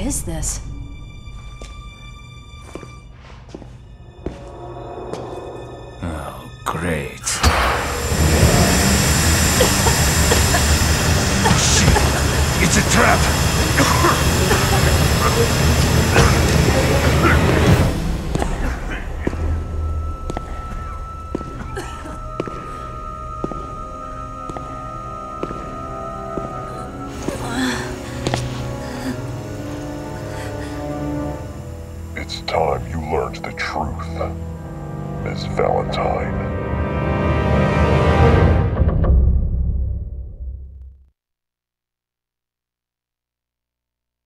is this? Oh, great. Shit! It's a trap! It's time you learned the truth, Miss Valentine.